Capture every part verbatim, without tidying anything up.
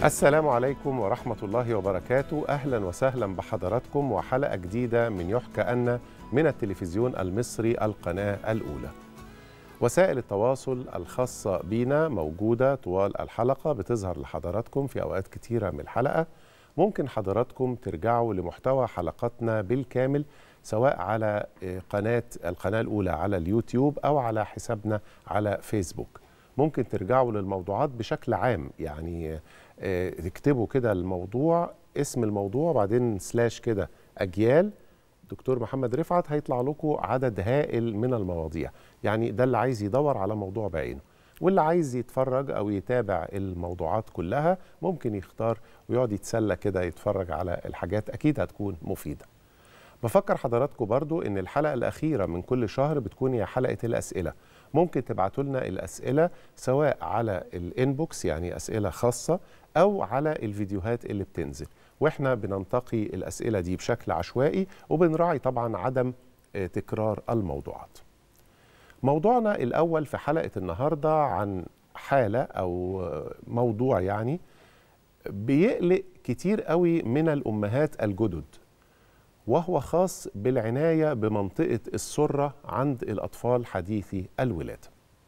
السلام عليكم ورحمة الله وبركاته. أهلا وسهلا بحضراتكم وحلقة جديدة من يحكى أن من التلفزيون المصري القناة الأولى. وسائل التواصل الخاصة بينا موجودة طوال الحلقة، بتظهر لحضراتكم في أوقات كتيرة من الحلقة. ممكن حضراتكم ترجعوا لمحتوى حلقاتنا بالكامل سواء على قناة القناة الأولى على اليوتيوب أو على حسابنا على فيسبوك. ممكن ترجعوا للموضوعات بشكل عام، يعني تكتبوا كده الموضوع، اسم الموضوع، وبعدين سلاش كده أجيال دكتور محمد رفعت، هيطلع لكم عدد هائل من المواضيع. يعني ده اللي عايز يدور على موضوع بعينه، واللي عايز يتفرج أو يتابع الموضوعات كلها ممكن يختار ويقعد يتسلى كده يتفرج على الحاجات، أكيد هتكون مفيدة. بفكر حضراتكم برضو إن الحلقة الأخيرة من كل شهر بتكون هي حلقة الأسئلة. ممكن تبعتوا لنا الأسئلة سواء على الانبوكس، يعني أسئلة خاصة، أو على الفيديوهات اللي بتنزل، وإحنا بننتقي الأسئلة دي بشكل عشوائي وبنراعي طبعا عدم تكرار الموضوعات. موضوعنا الأول في حلقة النهاردة عن حالة أو موضوع يعني بيقلق كتير قوي من الأمهات الجدد، وهو خاص بالعناية بمنطقة السرة عند الأطفال حديثي الولادة.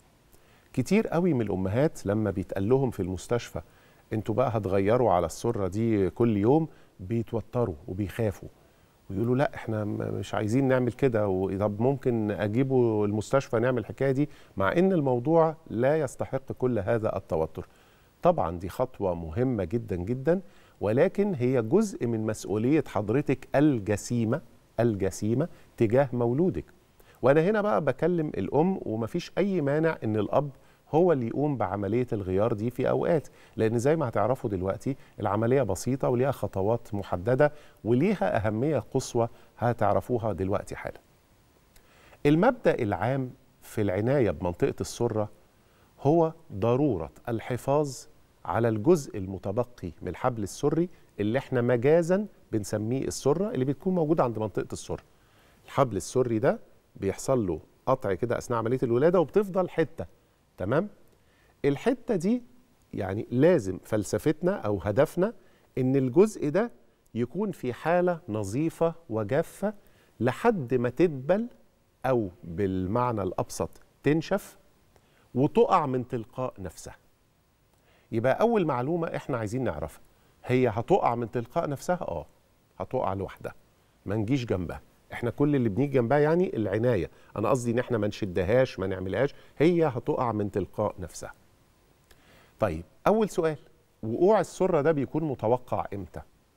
كتير قوي من الأمهات لما بيتقال لهم في المستشفى انتوا بقى هتغيروا على السرة دي كل يوم، بيتوتروا وبيخافوا ويقولوا لا احنا مش عايزين نعمل كده، طب ممكن اجيبه المستشفى نعمل الحكاية دي، مع ان الموضوع لا يستحق كل هذا التوتر. طبعا دي خطوة مهمة جدا جدا، ولكن هي جزء من مسؤولية حضرتك الجسيمة الجسيمة تجاه مولودك. وأنا هنا بقى بكلم الأم، ومفيش أي مانع إن الأب هو اللي يقوم بعملية الغيار دي في أوقات، لأن زي ما هتعرفوا دلوقتي العملية بسيطة وليها خطوات محددة وليها أهمية قصوى هتعرفوها دلوقتي حالا. المبدأ العام في العناية بمنطقة السرة هو ضرورة الحفاظ على الجزء المتبقي من الحبل السري اللي احنا مجازا بنسميه السرة، اللي بتكون موجودة عند منطقة السرة. الحبل السري ده بيحصل له قطع كده أثناء عملية الولادة وبتفضل حتة، تمام؟ الحتة دي يعني لازم فلسفتنا أو هدفنا إن الجزء ده يكون في حالة نظيفة وجافة لحد ما تدبل، أو بالمعنى الأبسط تنشف وتقع من تلقاء نفسها. يبقى أول معلومة إحنا عايزين نعرفها، هي هتقع من تلقاء نفسها؟ آه هتقع لوحدها، ما نجيش جنبها. إحنا كل اللي بنيجي جنبها يعني العناية، أنا قصدي إن إحنا ما نشدهاش ما نعملهاش، هي هتقع من تلقاء نفسها. طيب أول سؤال، وقوع السرة ده بيكون متوقع إمتى؟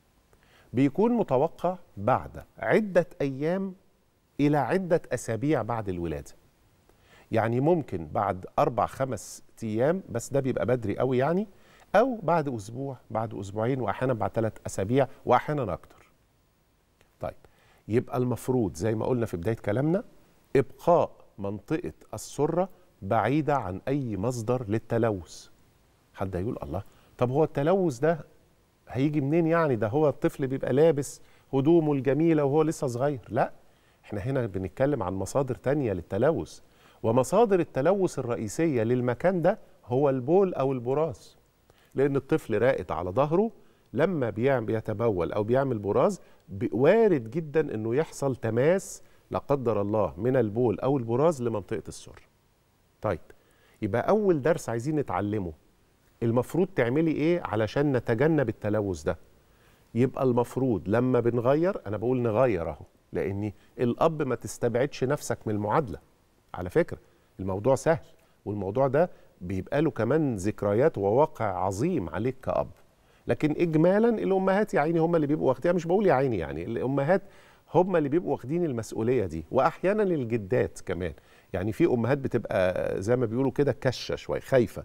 بيكون متوقع بعد عدة أيام إلى عدة أسابيع بعد الولادة. يعني ممكن بعد أربع خمس أيام، بس ده بيبقى بدري قوي يعني، أو بعد أسبوع، بعد أسبوعين، وأحيانا بعد ثلاث أسابيع، وأحيانا أكتر. طيب يبقى المفروض زي ما قلنا في بداية كلامنا إبقاء منطقة السرة بعيدة عن أي مصدر للتلوث. حد يقول الله، طب هو التلوث ده هيجي منين يعني؟ ده هو الطفل بيبقى لابس هدومه الجميلة وهو لسه صغير. لا، احنا هنا بنتكلم عن مصادر تانية للتلوث، ومصادر التلوث الرئيسية للمكان ده هو البول أو البراز، لأن الطفل راقد على ظهره لما بيعمل بيتبول أو بيعمل براز، وارد جدا أنه يحصل تماس لا قدر الله من البول أو البراز لمنطقة السر. طيب يبقى أول درس عايزين نتعلمه، المفروض تعملي إيه علشان نتجنب التلوث ده؟ يبقى المفروض لما بنغير، أنا بقول نغير أهو، لأن الأب ما تستبعدش نفسك من المعادلة. على فكرة الموضوع سهل، والموضوع ده بيبقى له كمان ذكريات وواقع عظيم عليك كأب، لكن إجمالا الأمهات يا عيني هم اللي بيبقوا واخدين، مش بقول يا عيني يعني، الأمهات هم اللي بيبقوا واخدين المسؤولية دي، وأحيانا الجدات كمان. يعني في أمهات بتبقى زي ما بيقولوا كده كشة شوية، خايفة،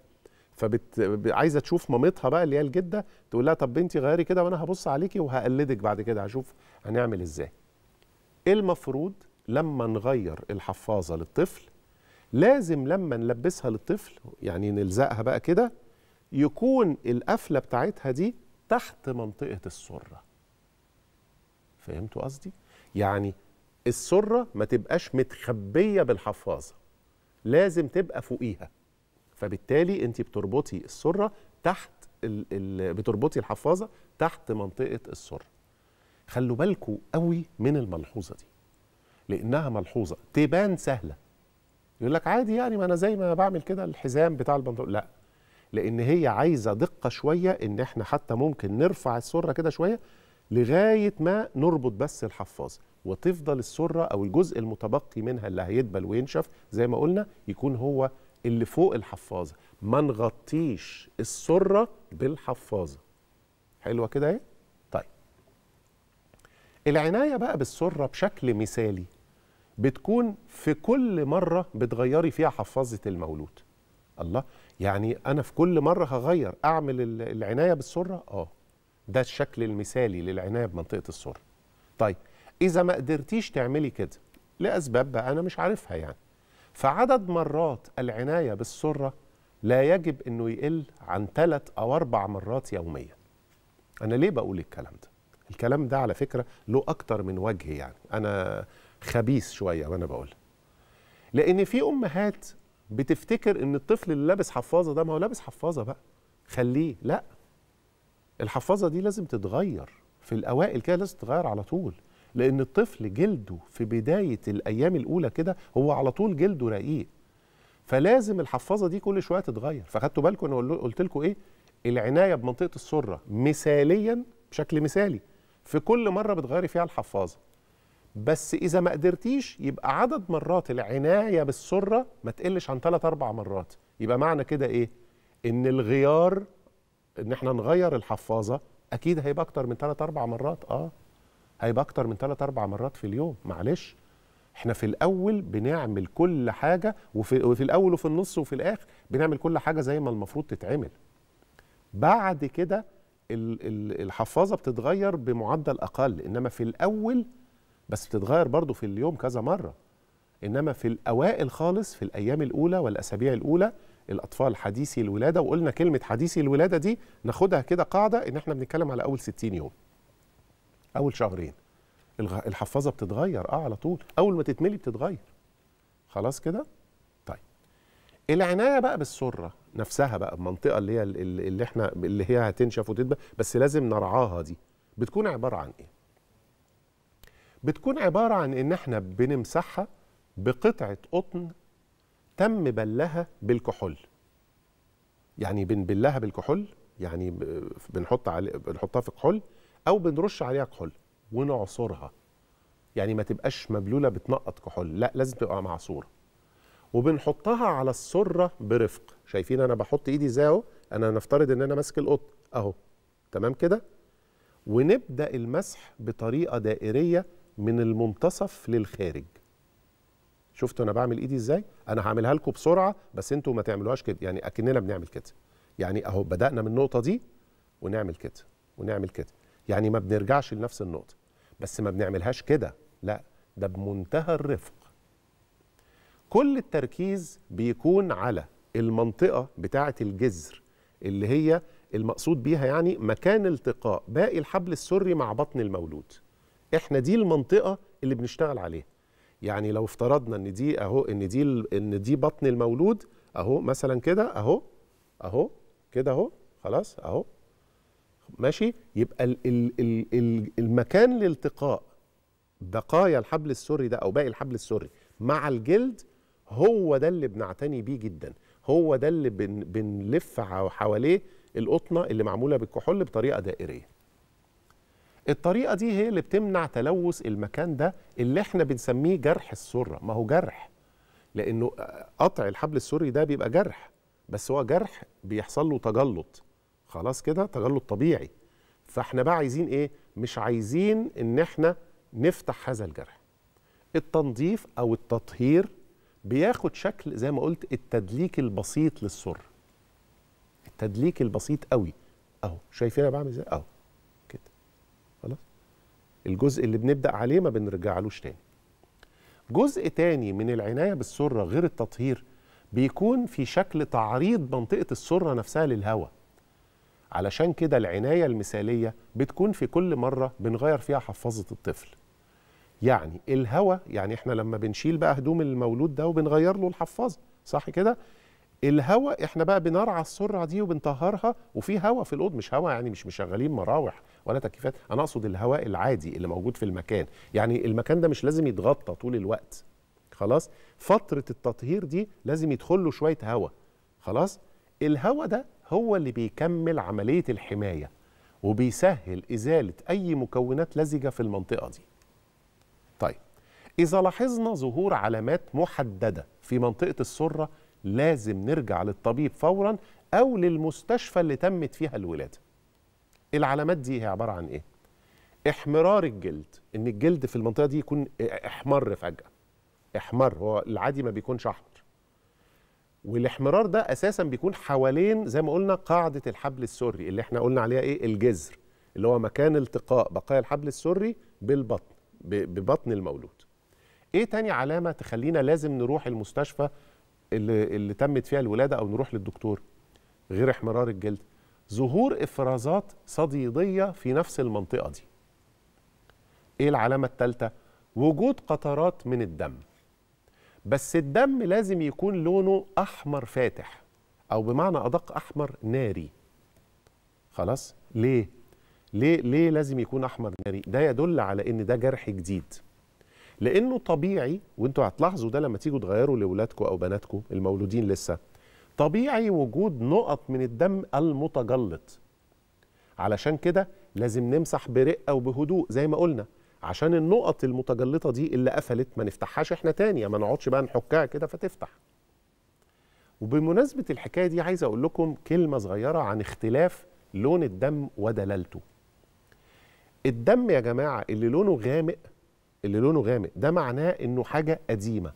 فبت عايزة تشوف مامتها بقى اللي هي الجدة، تقول لها طب بنتي غيري كده وأنا هبص عليكي وهقلدك بعد كده، هشوف هنعمل إزاي. المفروض لما نغير الحفاظة للطفل لازم لما نلبسها للطفل يعني نلزقها بقى كده، يكون القفلة بتاعتها دي تحت منطقة السرة. فهمتوا قصدي؟ يعني السرة ما تبقاش متخبية بالحفاظة، لازم تبقى فوقيها. فبالتالي انت بتربطي السرة تحت ال ال بتربطي الحفاظه تحت منطقه السره. خلوا بالكم قوي من الملحوظه دي، لانها ملحوظه تبان سهله. يقول لك عادي يعني، ما انا زي ما بعمل كده الحزام بتاع البنطلون. لا، لان هي عايزه دقه شويه، ان احنا حتى ممكن نرفع السره كده شويه لغايه ما نربط بس الحفاظه، وتفضل السره او الجزء المتبقي منها اللي هيدبل وينشف زي ما قلنا يكون هو اللي فوق الحفاظه. ما نغطيش السره بالحفاظه. حلوه كده اهي. طيب، العنايه بقى بالسره بشكل مثالي بتكون في كل مره بتغيري فيها حفاظه المولود. الله، يعني انا في كل مره هغير اعمل العنايه بالسره؟ اه، ده الشكل المثالي للعنايه بمنطقه السره. طيب، اذا ما قدرتيش تعملي كده لاسباب بقى انا مش عارفها يعني، فعدد مرات العنايه بالسره لا يجب انه يقل عن ثلاث او اربع مرات يوميا. انا ليه بقول الكلام ده؟ الكلام ده على فكره له اكتر من وجه، يعني انا خبيث شويه وانا بقول، لان في امهات بتفتكر ان الطفل اللي لابس حفاظه ده ما هو لابس حفاظه بقى خليه. لا، الحفاظه دي لازم تتغير في الاوائل كده، لازم تتغير على طول، لان الطفل جلده في بدايه الايام الاولى كده هو على طول جلده رقيق، فلازم الحفاظه دي كل شويه تتغير. فخدتوا بالكم انا قلت لكم ايه؟ العنايه بمنطقه السره مثاليا بشكل مثالي في كل مره بتغيري فيها الحفاظه. بس اذا ما قدرتيش يبقى عدد مرات العنايه بالسره ما تقلش عن ثلاث اربع مرات. يبقى معنى كده ايه؟ ان الغيار، ان احنا نغير الحفاظه اكيد هيبقى اكتر من ثلاث اربع مرات. اه هيبقى اكتر من ثلاث اربع مرات في اليوم. معلش، احنا في الاول بنعمل كل حاجه، وفي, وفي الاول وفي النص وفي الاخر بنعمل كل حاجه زي ما المفروض تتعمل. بعد كده الحفاظه بتتغير بمعدل اقل، انما في الاول بس بتتغير برضو في اليوم كذا مره. انما في الاوائل خالص في الايام الاولى والاسابيع الاولى الاطفال حديثي الولاده، وقلنا كلمه حديثي الولاده دي ناخدها كده قاعده ان احنا بنتكلم على اول ستين يوم، اول شهرين الحفاظه بتتغير اه على طول، اول ما تتملي بتتغير. خلاص كده؟ طيب، العنايه بقى بالسره نفسها بقى المنطقه اللي هي اللي احنا اللي هي هتنشف وتدبل بس لازم نرعاها دي، بتكون عباره عن ايه؟ بتكون عباره عن ان احنا بنمسحها بقطعه قطن تم بلها بالكحول. يعني بنبلها بالكحول، يعني بنحط علي بنحطها في كحول او بنرش عليها كحول ونعصرها. يعني ما تبقاش مبلوله بتنقط كحول، لا لازم تبقى معصوره. وبنحطها على السره برفق. شايفين انا بحط ايدي ازاي اهو؟ انا نفترض ان انا ماسك القطن اهو، تمام كده؟ ونبدا المسح بطريقه دائريه من المنتصف للخارج. شفتوا انا بعمل ايدي ازاي؟ انا هعملها لكم بسرعه بس انتوا ما تعملوهاش كده، يعني اكننا بنعمل كده. يعني اهو بدانا من النقطه دي ونعمل كده ونعمل كده، يعني ما بنرجعش لنفس النقطه، بس ما بنعملهاش كده، لا ده بمنتهى الرفق. كل التركيز بيكون على المنطقه بتاعه الجذر اللي هي المقصود بيها يعني مكان التقاء باقي الحبل السري مع بطن المولود. احنا دي المنطقه اللي بنشتغل عليها. يعني لو افترضنا ان دي اهو ان دي ان دي بطن المولود اهو مثلا كده اهو اهو كده اهو، خلاص اهو ماشي، يبقى ال ال ال ال المكان لالتقاء بقايا الحبل السري ده او باقي الحبل السري مع الجلد هو ده اللي بنعتني بيه جدا، هو ده اللي بن بنلف حواليه القطنه اللي معموله بالكحول بطريقه دائريه. الطريقه دي هي اللي بتمنع تلوث المكان ده اللي احنا بنسميه جرح السره. ما هو جرح لانه قطع الحبل السري ده بيبقى جرح، بس هو جرح بيحصل له تجلط، خلاص كده، تجلط طبيعي. فاحنا بقى عايزين ايه؟ مش عايزين ان احنا نفتح هذا الجرح. التنظيف او التطهير بياخد شكل زي ما قلت التدليك البسيط للسره. التدليك البسيط قوي اهو، شايفين انا بعمل ازاي؟ اهو كده، خلاص. الجزء اللي بنبدا عليه ما بنرجعلوش تاني. جزء تاني من العنايه بالسره غير التطهير بيكون في شكل تعريض منطقه السره نفسها للهواء. علشان كده العنايه المثاليه بتكون في كل مره بنغير فيها حفاظه الطفل. يعني الهواء، يعني احنا لما بنشيل بقى هدوم المولود ده وبنغير له الحفاظه، صح كده؟ الهواء احنا بقى بنرعى السرعه دي وبنطهرها، وفي هواء في الاوضه، مش هواء يعني مش مشغلين مراوح ولا تكييفات، انا اقصد الهواء العادي اللي موجود في المكان، يعني المكان ده مش لازم يتغطى طول الوقت. خلاص، فتره التطهير دي لازم يدخل له شويه هواء. خلاص، الهواء ده هو اللي بيكمل عمليه الحمايه وبيسهل ازاله اي مكونات لزجه في المنطقه دي. طيب، اذا لاحظنا ظهور علامات محدده في منطقه السره لازم نرجع للطبيب فورا او للمستشفى اللي تمت فيها الولاده. العلامات دي هي عباره عن ايه؟ احمرار الجلد، ان الجلد في المنطقه دي يكون احمر فجاه. احمر هو العادي ما بيكونش احمر، والاحمرار ده اساسا بيكون حوالين زي ما قلنا قاعده الحبل السري اللي احنا قلنا عليها ايه؟ الجذر، اللي هو مكان التقاء بقايا الحبل السري بالبطن، ببطن المولود. ايه تاني علامه تخلينا لازم نروح المستشفى اللي, اللي تمت فيها الولاده او نروح للدكتور غير احمرار الجلد؟ ظهور افرازات صديديه في نفس المنطقه دي. ايه العلامه الثالثه؟ وجود قطرات من الدم، بس الدم لازم يكون لونه احمر فاتح، او بمعنى ادق احمر ناري. خلاص، ليه ليه ليه لازم يكون احمر ناري؟ ده يدل على ان ده جرح جديد، لانه طبيعي، وانتوا هتلاحظوا ده لما تيجوا تغيروا لاولادكم او بناتكم المولودين لسه، طبيعي وجود نقط من الدم المتجلط. علشان كده لازم نمسح برقه وبهدوء زي ما قلنا، عشان النقط المتجلطه دي اللي قفلت ما نفتحهاش احنا تاني، ما نقعدش بقى نحكها كده فتفتح. وبمناسبه الحكايه دي عايز اقول لكم كلمه صغيره عن اختلاف لون الدم ودلالته. الدم يا جماعه اللي لونه غامق، اللي لونه غامق ده معناه انه حاجه قديمه.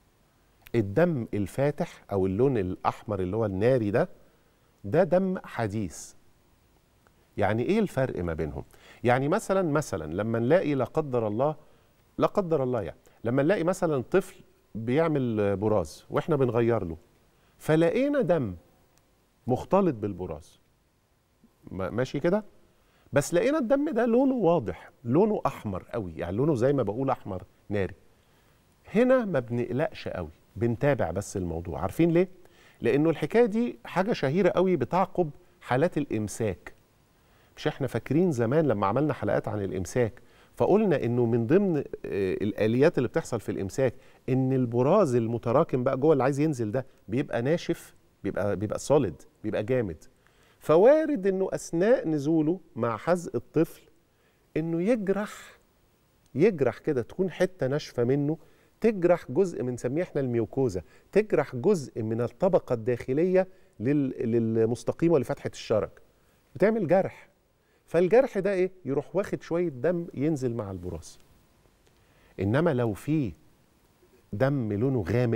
الدم الفاتح او اللون الاحمر اللي هو الناري ده ده دم حديث. يعني ايه الفرق ما بينهم؟ يعني مثلا مثلا لما نلاقي لا قدر الله لا قدر الله يعني لما نلاقي مثلا طفل بيعمل براز واحنا بنغير له، فلقينا دم مختلط بالبراز، ماشي كده، بس لقينا الدم ده لونه واضح، لونه احمر قوي، يعني لونه زي ما بقول احمر ناري. هنا ما بنقلقش قوي، بنتابع بس الموضوع. عارفين ليه؟ لانه الحكايه دي حاجه شهيره قوي بتعقب حالات الامساك. مش احنا فاكرين زمان لما عملنا حلقات عن الامساك فقلنا انه من ضمن الاليات اللي بتحصل في الامساك ان البراز المتراكم بقى جوه اللي عايز ينزل ده بيبقى ناشف، بيبقى بيبقى سوليد، بيبقى جامد. فوارد انه اثناء نزوله مع حزق الطفل انه يجرح يجرح كده، تكون حته ناشفه منه تجرح جزء من نسميه احنا الميوكوزا، تجرح جزء من الطبقه الداخليه للمستقيمه لفتحه الشرج، بتعمل جرح. فالجرح ده ايه؟ يروح واخد شويه دم ينزل مع البراز. انما لو في دم لونه غامق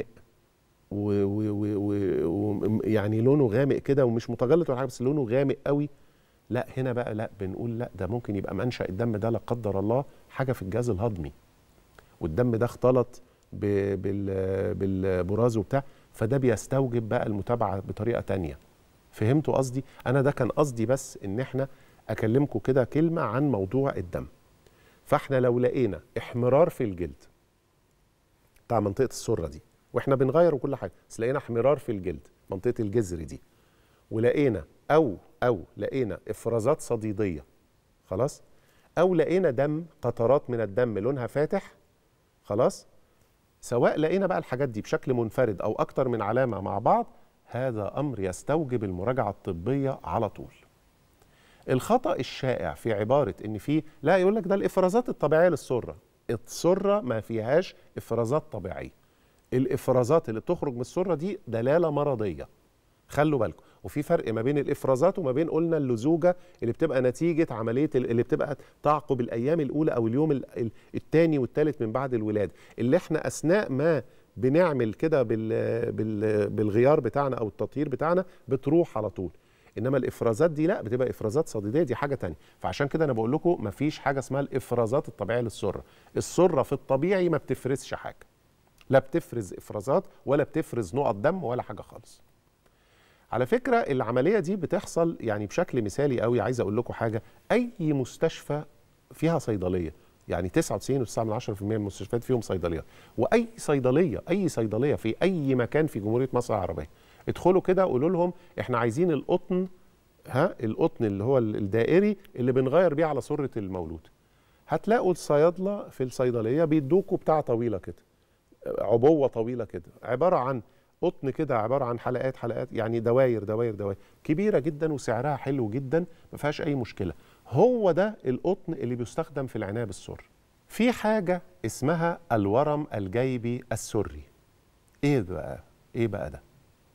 ويعني لونه غامق كده ومش متجلط ولا حاجه، بس لونه غامق قوي، لا هنا بقى لا، بنقول لا، ده ممكن يبقى منشأ الدم ده لا قدر الله حاجه في الجهاز الهضمي، والدم ده اختلط بالبراز وبتاع، فده بيستوجب بقى المتابعه بطريقه تانية. فهمتوا قصدي؟ انا ده كان قصدي بس ان احنا اكلمكم كده كلمه عن موضوع الدم. فاحنا لو لقينا احمرار في الجلد بتاع منطقه السره دي واحنا بنغير وكل حاجه، بس لقينا احمرار في الجلد منطقه الجذر دي، ولقينا او او لقينا افرازات صديديه، خلاص، او لقينا دم، قطرات من الدم لونها فاتح، خلاص، سواء لقينا بقى الحاجات دي بشكل منفرد او اكتر من علامه مع بعض، هذا امر يستوجب المراجعه الطبيه على طول. الخطأ الشائع في عباره ان في لا، يقول لك ده الافرازات الطبيعيه للسره. السره ما فيهاش افرازات طبيعيه. الافرازات اللي بتخرج من السره دي دلاله مرضيه. خلوا بالكم، وفي فرق ما بين الافرازات وما بين قلنا اللزوجه اللي بتبقى نتيجه عمليه اللي بتبقى تعقب الايام الاولى او اليوم الثاني والثالث من بعد الولاده، اللي احنا اثناء ما بنعمل كده بال بال بالغيار بتاعنا او التطهير بتاعنا بتروح على طول. انما الافرازات دي لا، بتبقى افرازات صديديه، دي حاجه ثانيه. فعشان كده انا بقول لكم مفيش حاجه اسمها الافرازات الطبيعيه للسره. السره في الطبيعي ما بتفرزش حاجه، لا بتفرز افرازات ولا بتفرز نقط دم ولا حاجه خالص. على فكره العمليه دي بتحصل يعني بشكل مثالي قوي. عايز اقول لكم حاجه، اي مستشفى فيها صيدليه، يعني تسعة وتسعين فاصلة تسعة بالمية من المستشفيات فيهم صيدليات، واي صيدليه اي صيدليه في اي مكان في جمهوريه مصر العربيه ادخلوا كده قولوا لهم احنا عايزين القطن، ها القطن اللي هو الدائري اللي بنغير بيه على سره المولود. هتلاقوا الصيادله في الصيدليه بيدوكوا بتاع طويله كده، عبوه طويله كده، عباره عن قطن كده، عباره عن حلقات حلقات، يعني دواير دواير دواير كبيره جدا وسعرها حلو جدا ما فيهاش اي مشكله. هو ده القطن اللي بيستخدم في العنايه بالسر. في حاجه اسمها الورم الجيبي السري. ايه بقى؟ ايه بقى ده؟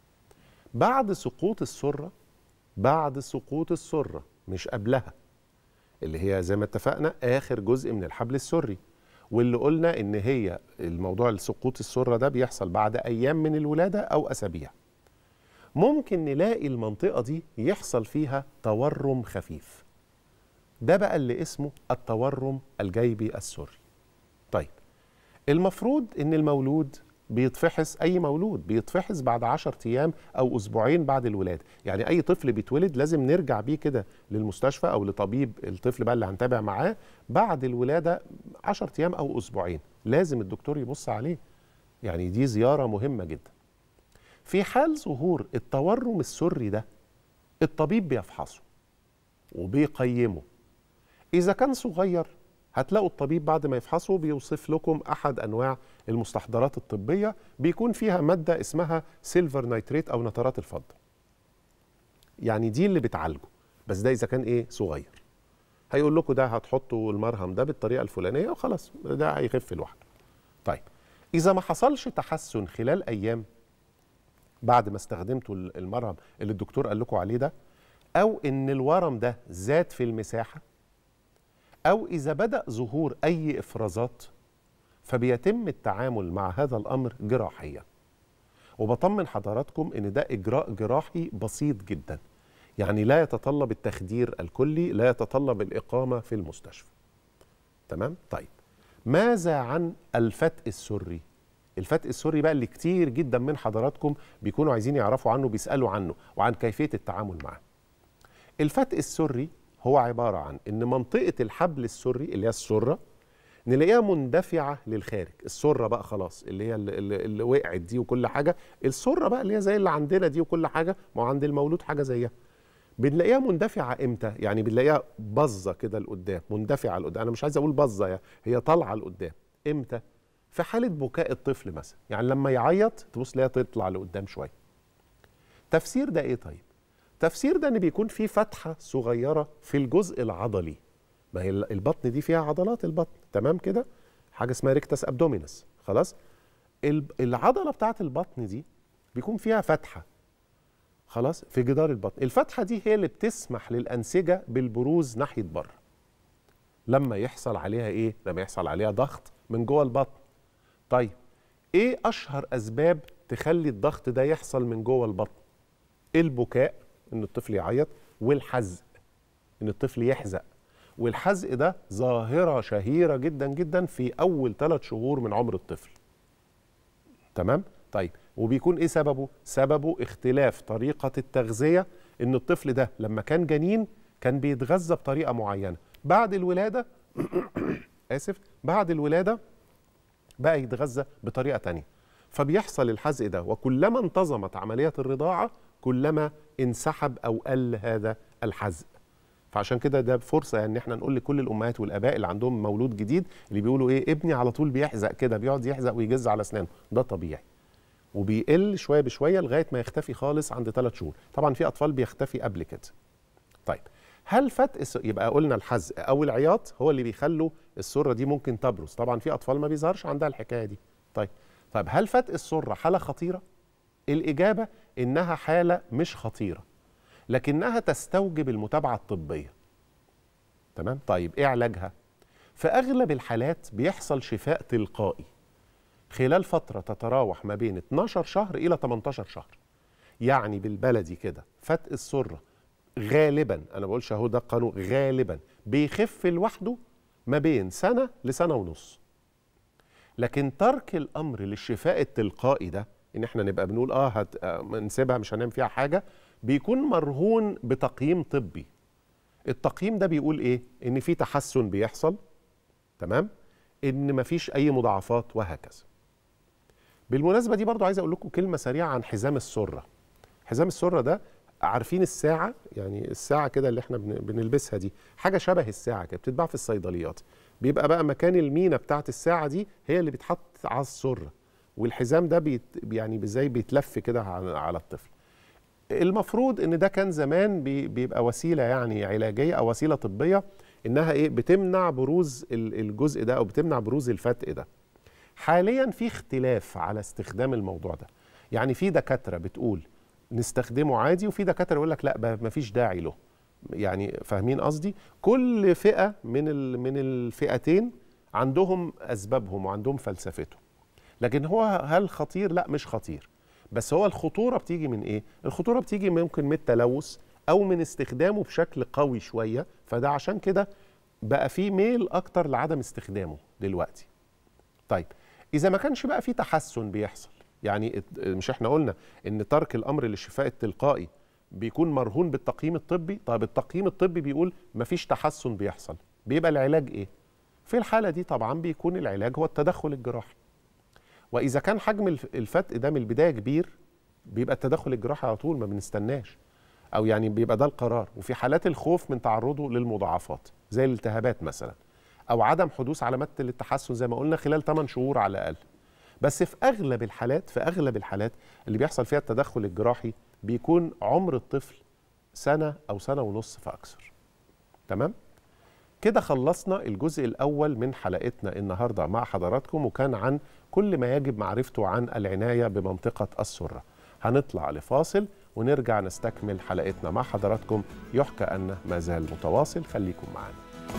بعد سقوط السره، بعد سقوط السره مش قبلها، اللي هي زي ما اتفقنا اخر جزء من الحبل السري، واللي قلنا ان هي الموضوع السقوط السره ده بيحصل بعد ايام من الولاده او اسابيع. ممكن نلاقي المنطقه دي يحصل فيها تورم خفيف، ده بقى اللي اسمه التورم الجيبي السري. طيب المفروض ان المولود بيتفحص، اي مولود بيتفحص بعد عشرة ايام او اسبوعين بعد الولاده، يعني اي طفل بيتولد لازم نرجع بيه كده للمستشفى او لطبيب الطفل بقى اللي هنتابع معاه بعد الولاده عشرة ايام او اسبوعين، لازم الدكتور يبص عليه، يعني دي زياره مهمه جدا. في حال ظهور التورم السري ده الطبيب بيفحصه وبيقيمه، اذا كان صغير هتلاقوا الطبيب بعد ما يفحصه بيوصف لكم احد انواع المستحضرات الطبيه بيكون فيها ماده اسمها سيلفر نيتريت او نترات الفضه، يعني دي اللي بتعالجه، بس ده اذا كان ايه صغير. هيقول لكم ده هتحطوا المرهم ده بالطريقه الفلانيه وخلاص ده هيخف لوحده. طيب اذا ما حصلش تحسن خلال ايام بعد ما استخدمتوا المرهم اللي الدكتور قال لكم عليه ده، او ان الورم ده زاد في المساحه، أو إذا بدأ ظهور أي إفرازات، فبيتم التعامل مع هذا الأمر جراحيا. وبطمن حضراتكم إن ده إجراء جراحي بسيط جدا، يعني لا يتطلب التخدير الكلي، لا يتطلب الإقامة في المستشفى. تمام؟ طيب ماذا عن الفتق السري؟ الفتق السري بقى اللي كتير جدا من حضراتكم بيكونوا عايزين يعرفوا عنه، بيسألوا عنه وعن كيفية التعامل معه. الفتق السري هو عبارة عن إن منطقة الحبل السري اللي هي السرة نلاقيها مندفعة للخارج، السرة بقى خلاص اللي هي اللي, اللي, اللي وقعت دي وكل حاجة، السرة بقى اللي هي زي اللي عندنا دي وكل حاجة، ما عند المولود حاجة زيها. بنلاقيها مندفعة إمتى؟ يعني بنلاقيها بظة كده لقدام، مندفعة لقدام، أنا مش عايز أقول بظة يعني، هي طالعة لقدام. إمتى؟ في حالة بكاء الطفل مثلا، يعني لما يعيط تبص تلاقيها تطلع لقدام شوية. تفسير ده إيه طيب؟ تفسير ده ان بيكون في فتحه صغيره في الجزء العضلي، ما هي البطن دي فيها عضلات البطن، تمام كده؟ حاجه اسمها ريكتس ابدومينس، خلاص؟ العضله بتاعه البطن دي بيكون فيها فتحه، خلاص، في جدار البطن. الفتحه دي هي اللي بتسمح للانسجه بالبروز ناحيه بره لما يحصل عليها ايه؟ لما يحصل عليها ضغط من جوه البطن. طيب ايه اشهر اسباب تخلي الضغط ده يحصل من جوه البطن؟ البكاء، ان الطفل يعيط، والحزق، ان الطفل يحزق. والحزق ده ظاهرة شهيرة جدا جدا في اول ثلاث شهور من عمر الطفل. تمام؟ طيب وبيكون ايه سببه؟ سببه اختلاف طريقة التغذية، ان الطفل ده لما كان جنين كان بيتغذى بطريقة معينة، بعد الولادة اسف بعد الولادة بقى يتغذى بطريقة تانية، فبيحصل الحزق ده. وكلما انتظمت عملية الرضاعة كلما انسحب او قل هذا الحزق. فعشان كده ده فرصه يعني ان احنا نقول لكل الامهات والاباء اللي عندهم مولود جديد اللي بيقولوا ايه ابني على طول بيحزق كده، بيقعد يحزق ويجز على اسنانه، ده طبيعي وبيقل شويه بشويه لغايه ما يختفي خالص عند ثلاث شهور. طبعا في اطفال بيختفي قبل كده. طيب هل فتق، يبقى قلنا الحزق او العياط هو اللي بيخلوا السره دي ممكن تبرز، طبعا في اطفال ما بيظهرش عندها الحكايه دي. طيب طيب هل فتق السره حاله خطيره؟ الاجابه انها حاله مش خطيره، لكنها تستوجب المتابعه الطبيه. تمام؟ طيب ايه علاجها؟ في اغلب الحالات بيحصل شفاء تلقائي خلال فتره تتراوح ما بين اتناشر شهر الى تمنتاشر شهر. يعني بالبلدي كده فتق السره غالبا، انا ما بقولش اهو ده القانون، غالبا بيخف لوحده ما بين سنه لسنه ونص. لكن ترك الامر للشفاء التلقائي ده، ان احنا نبقى بنقول اه هت... نسيبها مش هنعمل فيها حاجه، بيكون مرهون بتقييم طبي. التقييم ده بيقول ايه؟ ان في تحسن بيحصل، تمام؟ ان مفيش اي مضاعفات وهكذا. بالمناسبه دي برضو عايز اقول لكم كلمه سريعه عن حزام السره. حزام السره ده عارفين الساعه، يعني الساعه كده اللي احنا بنلبسها دي حاجه شبه الساعه كده بتتباع في الصيدليات، بيبقى بقى مكان المينا بتاعت الساعه دي هي اللي بيتحط على السره، والحزام ده بيت يعني زي بيتلف كده على الطفل. المفروض ان ده كان زمان بيبقى وسيله يعني علاجيه او وسيله طبيه انها ايه بتمنع بروز الجزء ده او بتمنع بروز الفتق ده. حاليا في اختلاف على استخدام الموضوع ده، يعني في دكاتره بتقول نستخدمه عادي وفي دكاتره يقول لك لا ما فيش داعي له. يعني فاهمين قصدي؟ كل فئه من من الفئتين عندهم اسبابهم وعندهم فلسفتهم. لكن هو هل خطير؟ لا مش خطير. بس هو الخطوره بتيجي من ايه؟ الخطوره بتيجي ممكن من التلوث او من استخدامه بشكل قوي شويه، فده عشان كده بقى في ميل اكتر لعدم استخدامه دلوقتي. طيب اذا ما كانش بقى في تحسن بيحصل، يعني مش احنا قلنا ان ترك الامر للشفاء التلقائي بيكون مرهون بالتقييم الطبي؟ طيب التقييم الطبي بيقول مفيش تحسن بيحصل، بيبقى العلاج ايه؟ في الحاله دي طبعا بيكون العلاج هو التدخل الجراحي. واذا كان حجم الفتق ده من البدايه كبير بيبقى التدخل الجراحي على طول، ما بنستناش، او يعني بيبقى ده القرار. وفي حالات الخوف من تعرضه للمضاعفات زي الالتهابات مثلا، او عدم حدوث علامات للتحسن زي ما قلنا خلال ثمانية شهور على الاقل. بس في اغلب الحالات في اغلب الحالات اللي بيحصل فيها التدخل الجراحي بيكون عمر الطفل سنه او سنه ونص فاكثر. تمام؟ كده خلصنا الجزء الاول من حلقتنا النهارده مع حضراتكم، وكان عن كل ما يجب معرفته عن العنايه بمنطقه السره. هنطلع لفاصل ونرجع نستكمل حلقتنا مع حضراتكم. يحكى أن ما زال متواصل، خليكم معنا.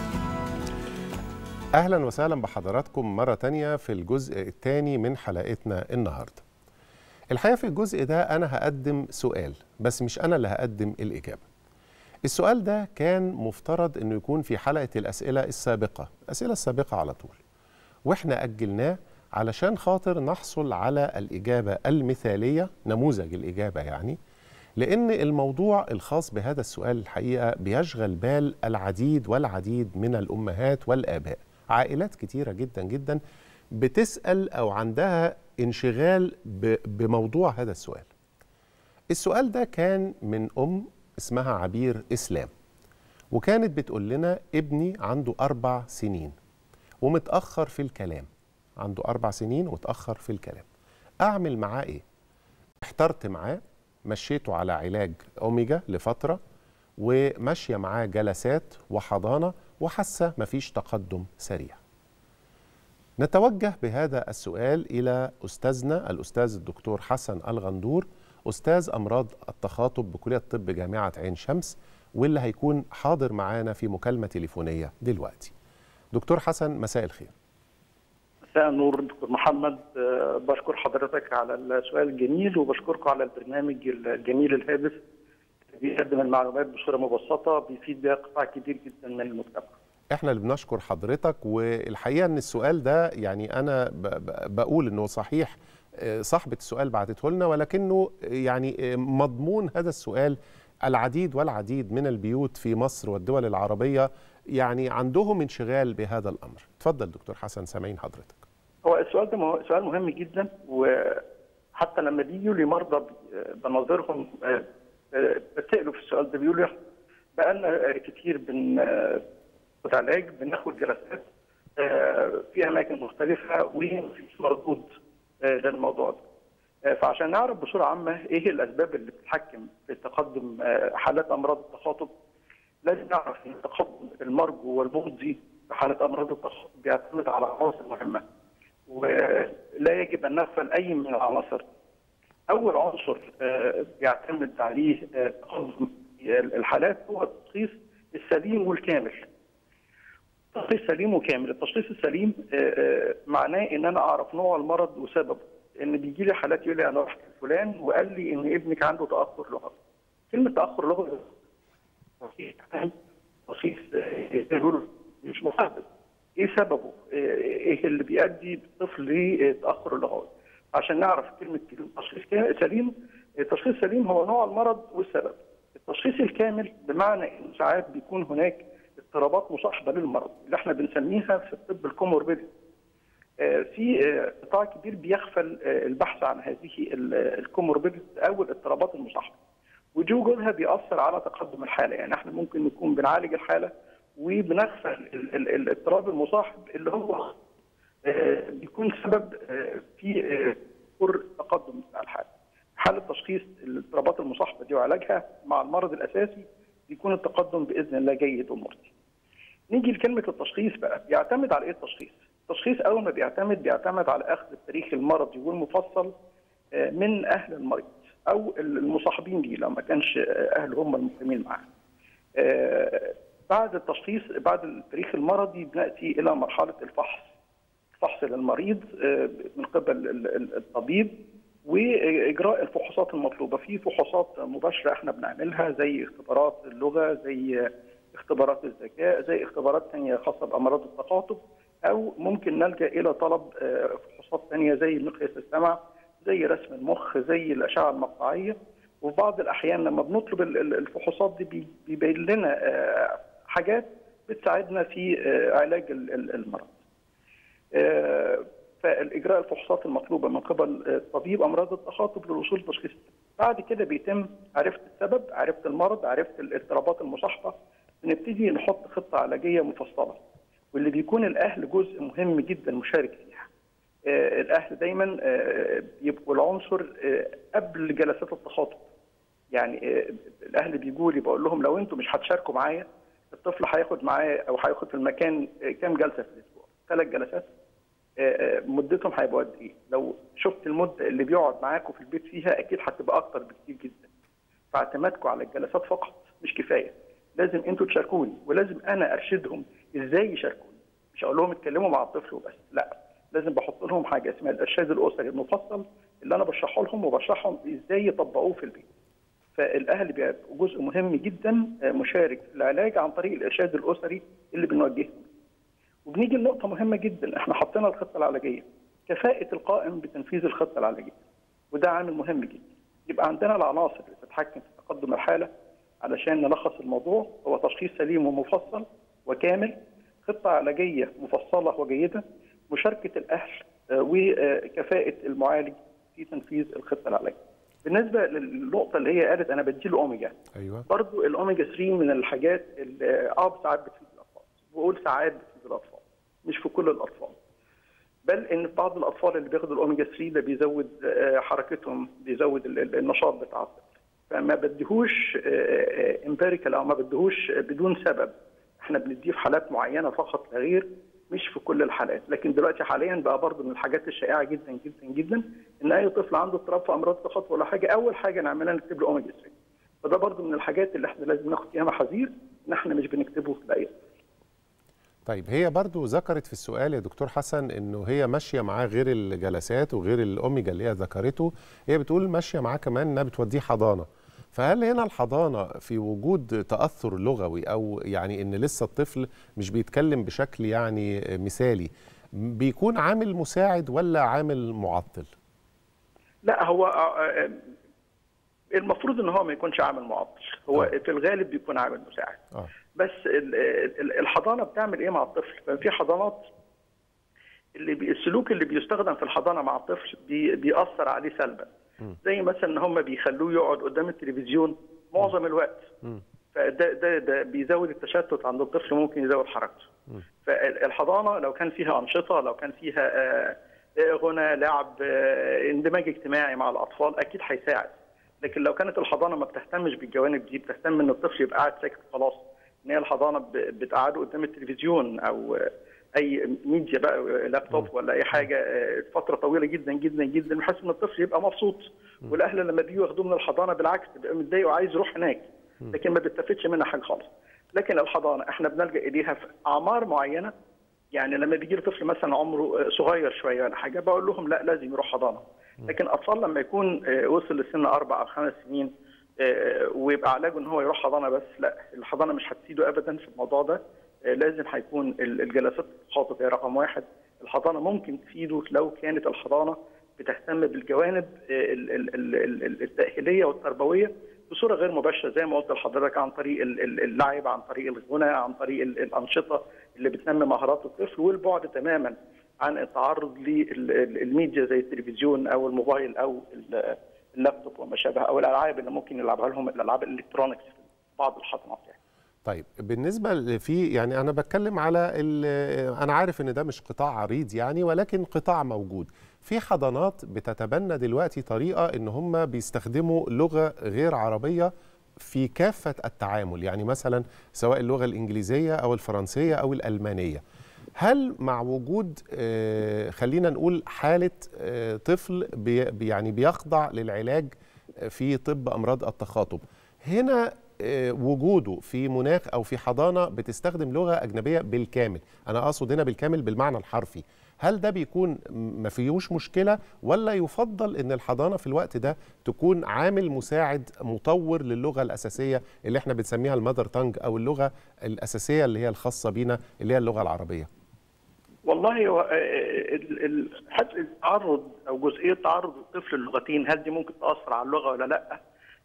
أهلا وسهلا بحضراتكم مرة تانية في الجزء الثاني من حلقتنا النهاردة. الحقيقة في الجزء ده أنا هقدم سؤال، بس مش أنا اللي هقدم الإجابة. السؤال ده كان مفترض أنه يكون في حلقة الأسئلة السابقة، الأسئلة السابقة على طول، وإحنا أجلناه علشان خاطر نحصل على الإجابة المثالية، نموذج الإجابة يعني، لأن الموضوع الخاص بهذا السؤال الحقيقة بيشغل بال العديد والعديد من الأمهات والآباء. عائلات كتيرة جدا جدا بتسأل أو عندها انشغال بموضوع هذا السؤال. السؤال ده كان من أم اسمها عبير إسلام، وكانت بتقول لنا ابني عنده أربع سنين ومتأخر في الكلام، عنده أربع سنين وتأخر في الكلام، أعمل معاه إيه؟ احترت معاه، مشيته على علاج أوميجا لفترة، وماشية معاه جلسات وحضانة، وحاسة مفيش تقدم سريع. نتوجه بهذا السؤال إلى أستاذنا الأستاذ الدكتور حسن الغندور، أستاذ أمراض التخاطب بكلية الطب جامعة عين شمس، واللي هيكون حاضر معانا في مكالمة تليفونية دلوقتي. دكتور حسن، مساء الخير. مساء النور دكتور محمد، بشكر حضرتك على السؤال الجميل، وبشكركم على البرنامج الجميل الهادف بيقدم المعلومات بصوره مبسطه بيفيد بها قطاع كبير جدا من المجتمع. احنا اللي بنشكر حضرتك، والحقيقه ان السؤال ده يعني انا بقول انه صحيح صاحبه السؤال بعتته لنا، ولكنه يعني مضمون هذا السؤال العديد والعديد من البيوت في مصر والدول العربيه يعني عندهم انشغال بهذا الامر. اتفضل دكتور حسن، سامعين حضرتك. هو السؤال ده سؤال مهم جدا، وحتى لما بيجوا لي مرضى بنظرهم بتسالوا في السؤال ده، بيقولوا بقى لنا كتير بن علاج، بناخد جلسات في اماكن مختلفه ومفيش مردود للموضوع ده. فعشان نعرف بصوره عامه ايه الاسباب اللي بتتحكم في تقدم حالات امراض التخاطب، لازم نعرف ان التقدم المرجو والمرضي في حاله امراض التخاطب بيعتمد على عناصر مهمه، ولا يجب ان نغفل اي من العناصر. اول عنصر بيعتمد عليه تقدم الحالات هو التشخيص السليم والكامل. التشخيص سليم وكامل، التشخيص السليم معناه ان انا اعرف نوع المرض وسببه. ان بيجي لي حالات يقول لي انا رحت لفلان وقال لي ان ابنك عنده تاخر لغوي. كلمه تاخر لغوي تشخيص مش محدد. ايه سببه؟ ايه اللي بيؤدي الطفل لتاخر اللغوي؟ عشان نعرف كلمه تشخيص سليم، التشخيص السليم هو نوع المرض والسبب. التشخيص الكامل بمعنى ان ساعات بيكون هناك اضطرابات مصاحبه للمرض اللي احنا بنسميها في الطب الكوموربيديتي. في قطاع كبير بيغفل البحث عن هذه الكوموربيدز او الاضطرابات المصاحبه، ودي وجودها بيأثر على تقدم الحاله. يعني احنا ممكن نكون بنعالج الحاله وبنغفل الاضطراب المصاحب اللي هو بيكون سبب في تقدم بتاع الحاله. حاله تشخيص الاضطرابات المصاحبه دي وعلاجها مع المرض الاساسي بيكون التقدم باذن الله جيد ومرضي. نيجي لكلمه التشخيص بقى، بيعتمد على ايه التشخيص؟ التشخيص اول ما بيعتمد بيعتمد على اخذ التاريخ المرضي والمفصل من اهل المريض او المصاحبين ليه لو ما كانش اهله هم المقيمين معاه. بعد التشخيص بعد التاريخ المرضي بناتي الى مرحله الفحص. فحص للمريض من قبل الطبيب واجراء الفحوصات المطلوبه. في فحوصات مباشره احنا بنعملها زي اختبارات اللغه، زي اختبارات الذكاء، زي اختبارات ثانيه خاصه بامراض التقاطب، او ممكن نلجا الى طلب فحوصات ثانيه زي مقياس السمع، زي رسم المخ، زي الاشعه المقطعيه. وفي بعض الاحيان لما بنطلب الفحوصات دي بيبين لنا حاجات بتساعدنا في علاج المرض. فالاجراء الفحوصات المطلوبه من قبل طبيب امراض التخاطب للوصول لتشخيص. بعد كده بيتم عرفت السبب، عرفت المرض، عرفت الاضطرابات المصاحبه، بنبتدي نحط خطه علاجيه مفصله، واللي بيكون الاهل جزء مهم جدا مشارك فيها. الاهل دايما بيبقوا العنصر قبل جلسات التخاطب. يعني الاهل بيجوا لي بقول لهم لو انتم مش هتشاركوا معايا الطفل هياخد معايا او هياخد في المكان كام جلسه في الاسبوع؟ ثلاث جلسات. مدتهم هيبقوا قد ايه؟ لو شفت المده اللي بيقعد معاكم في البيت فيها اكيد هتبقى اكتر بكتير جدا. فاعتمادكم على الجلسات فقط مش كفايه. لازم انتوا تشاركوني، ولازم انا ارشدهم ازاي يشاركوني. مش هقول لهم اتكلموا مع الطفل وبس، لا، لازم بحط لهم حاجه اسمها الارشاد الاسري المفصل اللي انا بشرحه لهم وبشرحهم ازاي يطبقوه في البيت. فالاهل بيبقوا جزء مهم جدا مشارك في العلاج عن طريق الارشاد الاسري اللي بنوجههم. وبنيجي لنقطه مهمه جدا، احنا حطينا الخطه العلاجيه، كفاءه القائم بتنفيذ الخطه العلاجيه، وده عامل مهم جدا. يبقى عندنا العناصر اللي تتحكم في تقدم الحاله. علشان نلخص الموضوع، هو تشخيص سليم ومفصل وكامل، خطه علاجيه مفصله وجيده، مشاركه الاهل، وكفاءه المعالج في تنفيذ الخطه العلاجيه. بالنسبه للنقطه اللي هي قالت انا بديله اوميجا، ايوه، برضو الاوميجا ثلاثة من الحاجات اللي اه ساعات بتفيد الاطفال، بقول ساعات بتفيد الاطفال مش في كل الاطفال، بل ان في بعض الاطفال اللي بياخدوا الاوميجا ثلاثة ده بيزود حركتهم، بيزود النشاط بتاع الطفل. فما بديهوش امبيريكال او ما بديهوش بدون سبب، احنا بنديه في حالات معينه فقط لا غير، مش في كل الحالات. لكن دلوقتي حاليا بقى برضه من الحاجات الشائعه جدا جدا جدا ان اي طفل عنده اضطراب في امراض التخاطب ولا حاجه اول حاجه نعملها نكتب له اوميجا ثلاثة. فده برضه من الحاجات اللي احنا لازم ناخد فيها محاذير ان احنا مش بنكتبه لاي طفل. طيب هي برضو ذكرت في السؤال يا دكتور حسن انه هي ماشيه معاه غير الجلسات وغير الاوميجا اللي هي ذكرته، هي بتقول ماشيه معاه كمان انها بتوديه حضانه. فهل هنا الحضانه في وجود تاثر لغوي او يعني ان لسه الطفل مش بيتكلم بشكل يعني مثالي، بيكون عامل مساعد ولا عامل معطل؟ لا، هو المفروض ان هو ما يكونش عامل معطل، هو أوه. في الغالب بيكون عامل مساعد. أوه. بس الحضانه بتعمل ايه مع الطفل؟ في حضانات اللي السلوك اللي بيستخدم في الحضانه مع الطفل بي بيأثر عليه سلبا، زي مثلا ان هم بيخلوه يقعد قدام التلفزيون معظم الوقت، فده ده ده بيزود التشتت عند الطفل، ممكن يزود حركته. فالحضانه لو كان فيها انشطه، لو كان فيها غنى، لعب، اندماج اجتماعي مع الاطفال، اكيد هيساعد. لكن لو كانت الحضانه ما بتهتمش بالجوانب دي، بتهتم ان الطفل يبقى قاعد ساكت خلاص، ان هي الحضانه بتقعده قدام التلفزيون او اي ميديا بقى، لابتوب ولا اي حاجه فتره طويله جدا جدا جدا، بحيث ان الطفل يبقى مبسوط. والاهل لما بييجوا ياخدوه من الحضانه بالعكس بيبقى متضايق وعايز يروح هناك، لكن ما بيستفدش منها حاجه خالص. لكن الحضانه احنا بنلجا اليها في اعمار معينه. يعني لما بيجي لي طفل مثلا عمره صغير شويه ولا حاجه، بقول لهم لا لازم يروح حضانه. لكن اطفال لما يكون وصل لسن اربع او خمس سنين ويبقى علاجه ان هو يروح حضانه بس، لا، الحضانه مش هتفيده ابدا في الموضوع ده. لازم هيكون الجلسات التخاطب هي رقم واحد. الحضانه ممكن تفيده لو كانت الحضانه بتهتم بالجوانب التاهيليه والتربويه بصوره غير مباشره، زي ما قلت لحضرتك، عن طريق اللعب، عن طريق الغنى، عن طريق الانشطه اللي بتنمي مهارات الطفل، والبعد تماما عن التعرض للميديا زي التلفزيون او الموبايل او اللابتوب وما شابه، او الالعاب اللي ممكن يلعبها لهم، الالعاب الالكترونكس في بعض الحضانات يعني. طيب بالنسبه في يعني انا بتكلم على انا عارف ان ده مش قطاع عريض يعني، ولكن قطاع موجود في حضانات بتتبنى دلوقتي طريقه ان هم بيستخدموا لغه غير عربيه في كافه التعامل، يعني مثلا سواء اللغه الانجليزيه او الفرنسيه او الالمانيه. هل مع وجود خلينا نقول حاله طفل بي يعني بيخضع للعلاج في طب امراض التخاطب، هنا وجوده في مناخ او في حضانه بتستخدم لغه اجنبيه بالكامل، انا اقصد هنا بالكامل بالمعنى الحرفي، هل ده بيكون ما فيهوش مشكله، ولا يفضل ان الحضانه في الوقت ده تكون عامل مساعد مطور للغه الاساسيه اللي احنا بنسميها المذر تانج او اللغه الاساسيه اللي هي الخاصه بينا اللي هي اللغه العربيه؟ والله هو حتى التعرض او جزئيه تعرض الطفل للغتين، هل دي ممكن تاثر على اللغه ولا لا؟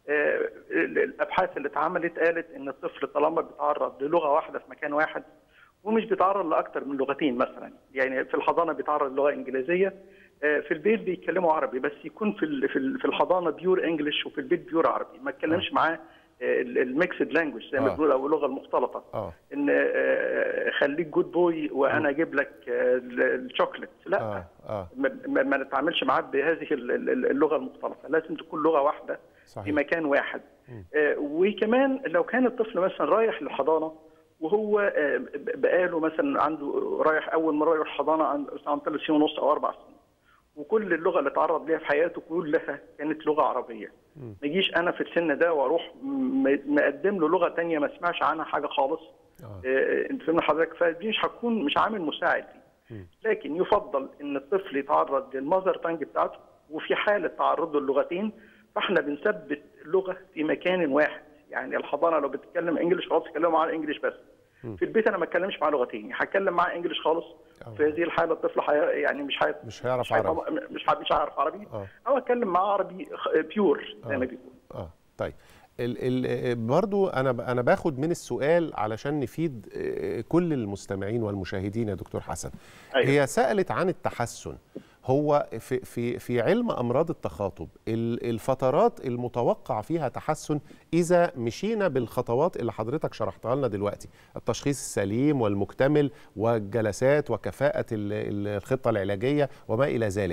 الابحاث اللي اتعملت قالت ان الطفل طالما بيتعرض للغه واحده في مكان واحد ومش بيتعرض لاكثر من لغتين، مثلا يعني في الحضانه بيتعرض لغه انجليزيه، في البيت بيتكلموا عربي، بس يكون في في الحضانه بيور انجلش وفي البيت بيور عربي، ما اتكلمش معاه الميكسد لانجوج زي ما بنقول او اللغه المختلطه. أوه. ان خليك جود بوي وانا اجيب لك الشوكليت، لا. أوه. أوه. ما نتعاملش معاه بهذه اللغه المختلطه، لازم تكون لغه واحده صحيح. في مكان واحد. آه وكمان لو كان الطفل مثلا رايح للحضانه وهو آه بقاله مثلا عنده رايح اول مره يروح حضانه عن ثلاث سنين ونص او اربع سنين، وكل اللغه اللي اتعرض ليها في حياته كلها كانت لغه عربيه، ما يجيش انا في السن ده واروح مقدم له لغه ثانيه ما سمعش عنها حاجه خالص. آه انت فاهم حضرتك؟ فدي مش هتكون مش عامل مساعد ليه. لكن يفضل ان الطفل يتعرض للمذر تانج بتاعته، وفي حاله تعرضه للغتين فاحنا بنثبت لغه في مكان واحد، يعني الحضانه لو بتتكلم انجلش خلاص اتكلموا معاه انجلش بس. م. في البيت انا ما اتكلمش معاه لغتين، هتكلم معاه انجلش خالص. أوه. في هذه الحاله الطفل حي... يعني مش حي... مش هيعرف عربي، مش مش هيعرف عربي. أوه. او اتكلم معاه عربي بيور زي ما بيقولوا. اه طيب ال ال برضو انا انا باخد من السؤال علشان نفيد كل المستمعين والمشاهدين يا دكتور حسن. أيوة. هي سألت عن التحسن، هو في في في علم امراض التخاطب الفترات المتوقع فيها تحسن اذا مشينا بالخطوات اللي حضرتك شرحتها لنا دلوقتي، التشخيص السليم والمكتمل والجلسات وكفاءة الخطة العلاجية وما الى ذلك،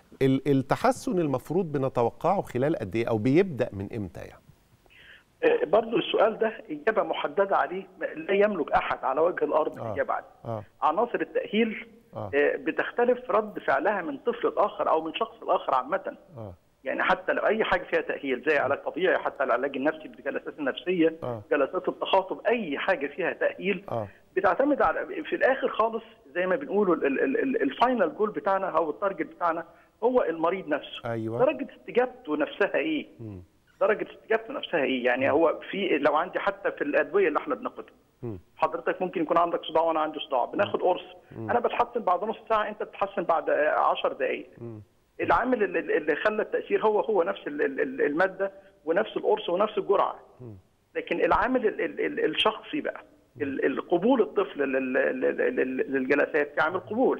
التحسن المفروض بنتوقعه خلال قد ايه او بيبدأ من امتى يعني؟ برضه السؤال ده إجابة محددة عليه لا يملك أحد على وجه الأرض آه. الإجابة عليه. آه. عناصر التأهيل آه. بتختلف رد فعلها من طفل لآخر أو من شخص لآخر عامة. آه. يعني حتى لو أي حاجة فيها تأهيل زي علاج طبيعي، حتى العلاج النفسي بالجلسات النفسية، آه. جلسات التخاطب، أي حاجة فيها تأهيل آه. بتعتمد على في الآخر خالص زي ما بنقولوا الفاينل جول بتاعنا أو التارجت بتاعنا هو المريض نفسه. أيوة. درجة استجابته نفسها إيه؟ م. درجه استجابته نفسها ايه؟ يعني هو في لو عندي حتى في الادويه اللي احنا بناخدها، حضرتك ممكن يكون عندك صداع وانا عندي صداع، بناخد قرص، انا بتحسن بعد نص ساعه، انت بتتحسن بعد عشر دقائق. العامل اللي خلى التاثير هو هو نفس الماده ونفس القرص ونفس الجرعه، لكن العامل الشخصي بقى القبول الطفل للجلسات كعامل قبول،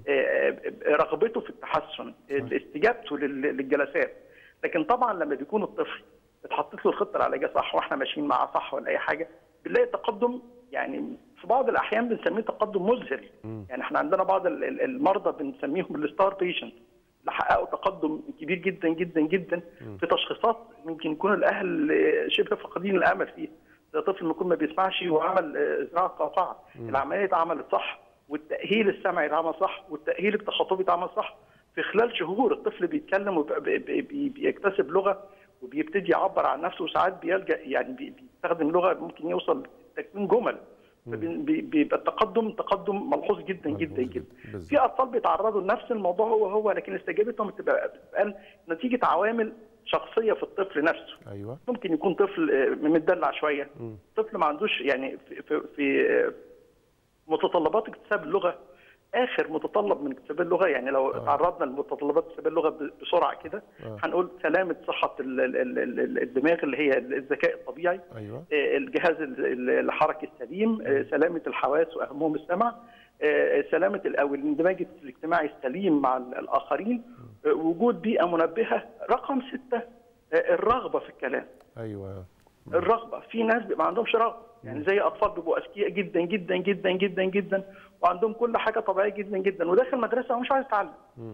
رغبته في التحسن، استجابته للجلسات. لكن طبعا لما بيكون الطفل اتحطت له الخطه العلاجيه صح واحنا ماشيين معاه صح ولا اي حاجه، بنلاقي تقدم، يعني في بعض الاحيان بنسميه تقدم مذهل. يعني احنا عندنا بعض المرضى بنسميهم الستار بيشنت اللي حققوا تقدم كبير جدا جدا جدا في تشخيصات ممكن يكون الاهل شبه فاقدين الامل فيها، زي طفل ما يكون ما بيسمعش وعمل زراعه قوقعه، العمليه اتعملت صح والتاهيل السمعي اتعمل صح والتاهيل التخاطبي اتعمل صح، في خلال شهور الطفل بيتكلم وبيكتسب لغه وبيبتدي يعبر عن نفسه، وساعات بيلجا يعني بيستخدم لغه ممكن يوصل لتكوين جمل، بيبقى التقدم تقدم ملحوظ جدا جدا جدا. في اطفال بيتعرضوا لنفس الموضوع هو هو لكن استجابتهم بتبقى نتيجه عوامل شخصيه في الطفل نفسه. ايوه ممكن يكون طفل متدلع شويه، م. طفل ما عندوش يعني في, في, في متطلبات اكتساب اللغه، اخر متطلب من اكتساب اللغه، يعني لو آه. تعرضنا لمتطلبات اكتساب اللغه بسرعه كده آه. هنقول سلامه صحه الدماغ اللي هي الذكاء الطبيعي، أيوة. الجهاز الحركي السليم، سلامه الحواس واهمهم السمع، سلامه او الاندماج الاجتماعي السليم مع الاخرين، وجود بيئه منبهه. رقم سته الرغبه في الكلام. ايوه الرغبه، في ناس بيبقى ما عندهمش رغبه، يعني زي اطفال بيبقوا اذكياء جدا جدا جدا جدا جدا وعندهم كل حاجه طبيعيه جدا جدا، وداخل مدرسه ومش عايز يتعلم،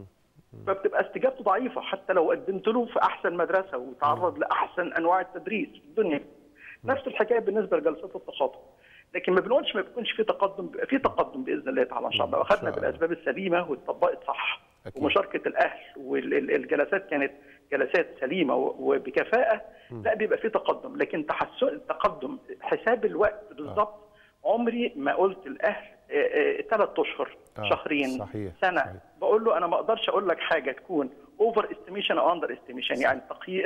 فبتبقى استجابته ضعيفه حتى لو قدمت له في احسن مدرسه وتعرض لاحسن انواع التدريس في الدنيا. نفس الحكايه بالنسبه لجلسات التخاطب، لكن ما بنقولش ما بيكونش في تقدم، بيبقى في تقدم باذن الله تعالى ان شاء الله، واخذنا بالاسباب السليمه واتطبقت صح أكيد. ومشاركه الاهل والجلسات كانت جلسات سليمه وبكفاءه، لا بيبقى في تقدم، لكن تحسن التقدم حساب الوقت بالظبط. عمري ما قلت الاهل ثلاث اشهر آه. شهرين صحيح. سنه صحيح. بقول له انا ما اقدرش اقول لك حاجه تكون اوفر استيميشن او اندر استيميشن، يعني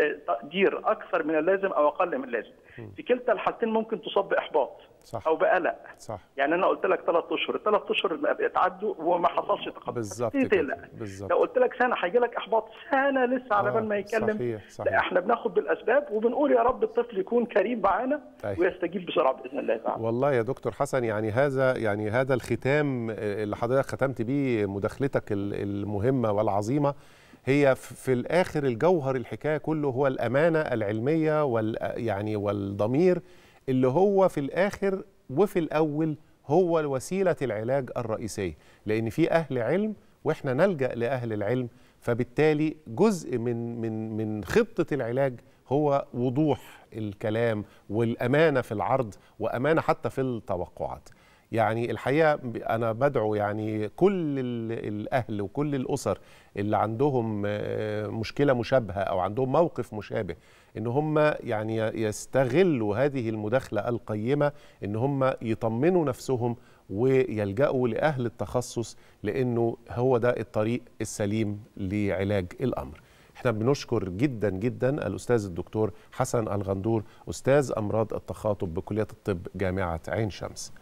تقدير اكثر من اللازم او اقل من اللازم. م. في كلتا الحالتين ممكن تصاب باحباط صح. او بقلق. صح. يعني انا قلت لك ثلاث اشهر، الثلاث اشهر اتعدوا وما حصلش تقدم بالظبط كده. لو قلت لك سنه هيجي لك احباط، سنه لسه على بال ما يتكلم. صحيح. صحيح. لا احنا بناخد بالاسباب وبنقول يا رب الطفل يكون كريم معانا ويستجيب بسرعه باذن الله تعالى. والله يا دكتور حسن، يعني هذا يعني هذا الختام اللي حضرتك ختمت بيه مداخلتك المهمه والعظيمه، هي في الاخر الجوهر الحكايه كله هو الامانه العلميه وال يعني والضمير اللي هو في الاخر وفي الاول هو وسيله العلاج الرئيسيه، لان في اهل علم واحنا نلجا لاهل العلم، فبالتالي جزء من من من خطه العلاج هو وضوح الكلام والامانه في العرض وامانه حتى في التوقعات. يعني الحقيقه انا بدعو يعني كل الاهل وكل الاسر اللي عندهم مشكله مشابهه او عندهم موقف مشابه ان هم يعني يستغلوا هذه المداخله القيمه، ان هم يطمنوا نفسهم ويلجأوا لاهل التخصص، لانه هو ده الطريق السليم لعلاج الامر. احنا بنشكر جدا جدا الاستاذ الدكتور حسن الغندور، استاذ امراض التخاطب بكليه الطب جامعه عين شمس.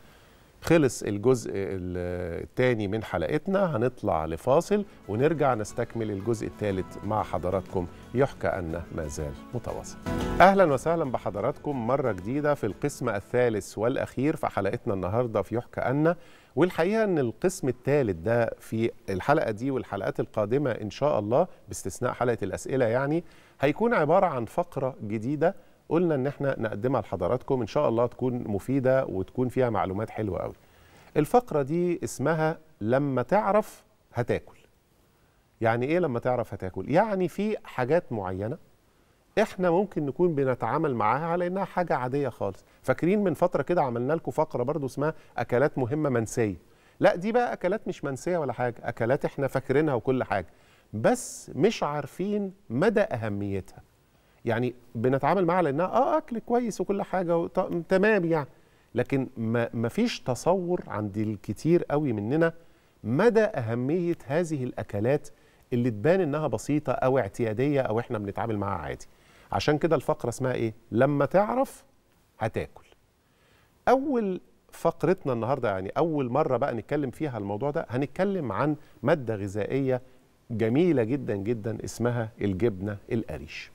خلص الجزء الثاني من حلقتنا، هنطلع لفاصل ونرجع نستكمل الجزء الثالث مع حضراتكم. يحكى أن ما زال متواصل. أهلا وسهلا بحضراتكم مرة جديدة في القسم الثالث والأخير في حلقتنا النهاردة في يحكى أن. والحقيقة أن القسم الثالث ده في الحلقة دي والحلقات القادمة إن شاء الله باستثناء حلقة الأسئلة يعني هيكون عبارة عن فقرة جديدة قلنا ان احنا نقدمها لحضراتكم ان شاء الله تكون مفيده وتكون فيها معلومات حلوه قوي. الفقره دي اسمها لما تعرف هتاكل. يعني ايه لما تعرف هتاكل؟ يعني في حاجات معينه احنا ممكن نكون بنتعامل معاها على انها حاجه عاديه خالص. فاكرين من فتره كده عملنا لكم فقره برضو اسمها اكلات مهمه منسيه. لا دي بقى اكلات مش منسيه ولا حاجه، اكلات احنا فاكرينها وكل حاجه بس مش عارفين مدى اهميتها. يعني بنتعامل معها لانها اه اكل كويس وكل حاجه تمام يعني، لكن ما ما فيش تصور عند الكتير قوي مننا مدى اهميه هذه الاكلات اللي تبان انها بسيطه او اعتياديه او احنا بنتعامل معاها عادي. عشان كده الفقره اسمها ايه؟ لما تعرف هتاكل. اول فقرتنا النهارده يعني اول مره بقى نتكلم فيها الموضوع ده، هنتكلم عن ماده غذائيه جميله جدا جدا اسمها الجبنه القريش.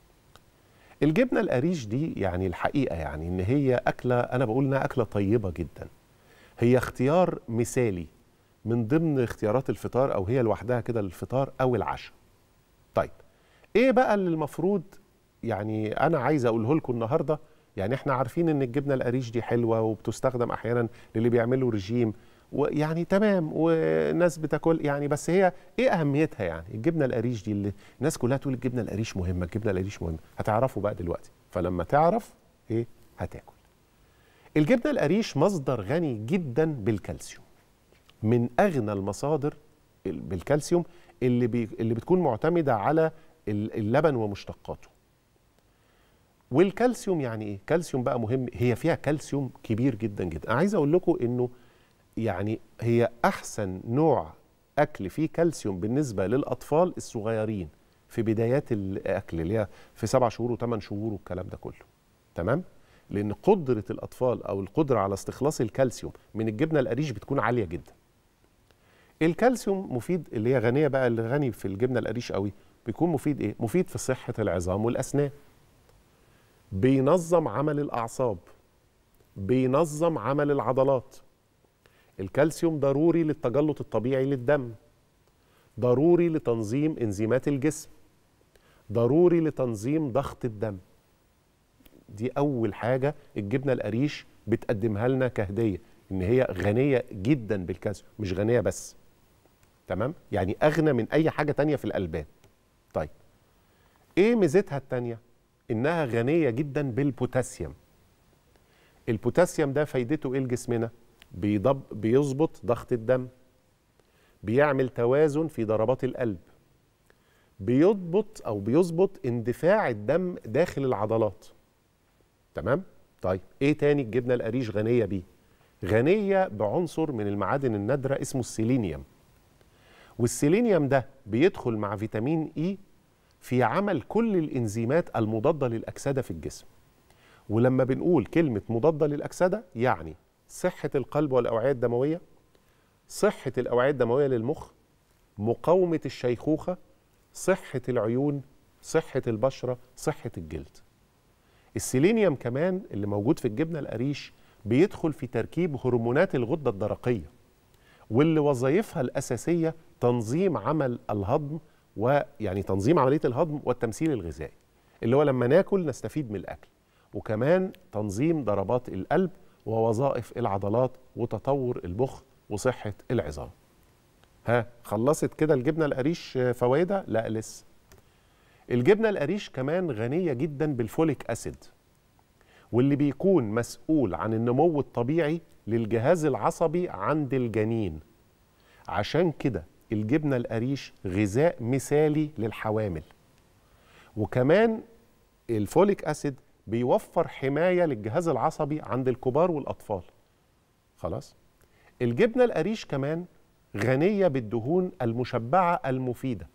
الجبنه القريش دي يعني الحقيقه يعني ان هي اكله، انا بقول انها اكله طيبه جدا. هي اختيار مثالي من ضمن اختيارات الفطار او هي لوحدها كده للفطار او العشاء. طيب ايه بقى اللي المفروض يعني انا عايز اقوله لكم النهارده؟ يعني احنا عارفين ان الجبنه القريش دي حلوه وبتستخدم احيانا للي بيعملوا رجيم ويعني تمام والناس بتاكل يعني، بس هي ايه اهميتها؟ يعني الجبنه القريش دي اللي الناس كلها تقول الجبنه القريش مهمه، الجبنه القريش مهمه، هتعرفوا بقى دلوقتي. فلما تعرف ايه هتاكل. الجبنه القريش مصدر غني جدا بالكالسيوم، من اغنى المصادر بالكالسيوم اللي بي اللي بتكون معتمده على اللبن ومشتقاته. والكالسيوم يعني ايه؟ كالسيوم بقى مهم، هي فيها كالسيوم كبير جدا جدا. انا عايز اقول لكم انه يعني هي احسن نوع اكل فيه كالسيوم بالنسبه للاطفال الصغيرين في بدايات الاكل اللي هي في سبع شهور وثمان شهور والكلام ده كله. تمام؟ لان قدره الاطفال او القدره على استخلاص الكالسيوم من الجبنه القريش بتكون عاليه جدا. الكالسيوم مفيد، اللي هي غنيه بقى، اللي غني في الجبنه القريش قوي بيكون مفيد ايه؟ مفيد في صحه العظام والاسنان. بينظم عمل الاعصاب. بينظم عمل العضلات. الكالسيوم ضروري للتجلط الطبيعي للدم، ضروري لتنظيم انزيمات الجسم، ضروري لتنظيم ضغط الدم. دي أول حاجة الجبنة القريش بتقدمها لنا كهدية، إن هي غنية جدا بالكالسيوم، مش غنية بس، تمام؟ يعني أغنى من أي حاجة تانية في الألبان. طيب إيه ميزتها التانية؟ إنها غنية جدا بالبوتاسيوم. البوتاسيوم ده فايدته إيه لجسمنا؟ بيضب بيظبط ضغط الدم، بيعمل توازن في ضربات القلب، بيضبط أو بيظبط اندفاع الدم داخل العضلات. تمام؟ طيب ايه تاني الجبنه القريش غنيه بيه؟ غنيه بعنصر من المعادن النادره اسمه السيلينيوم. والسيلينيوم ده بيدخل مع فيتامين اي في عمل كل الانزيمات المضاده للاكسده في الجسم. ولما بنقول كلمه مضاده للاكسده يعني صحه القلب والاوعيه الدمويه، صحه الاوعيه الدمويه للمخ، مقاومه الشيخوخه، صحه العيون، صحه البشره، صحه الجلد. السيلينيوم كمان اللي موجود في الجبنة القريش بيدخل في تركيب هرمونات الغدة الدرقية، واللي وظائفها الأساسية تنظيم عمل الهضم، ويعني تنظيم عملية الهضم والتمثيل الغذائي، اللي هو لما ناكل نستفيد من الأكل، وكمان تنظيم ضربات القلب ووظائف العضلات وتطور المخ وصحة العظام. ها خلصت كده الجبنة القريش فوائدها؟ لا لسه. الجبنة القريش كمان غنية جدا بالفوليك أسيد، واللي بيكون مسؤول عن النمو الطبيعي للجهاز العصبي عند الجنين. عشان كده الجبنة القريش غذاء مثالي للحوامل. وكمان الفوليك أسيد بيوفر حماية للجهاز العصبي عند الكبار والأطفال. خلاص؟ الجبنة القريش كمان غنية بالدهون المشبعة المفيدة.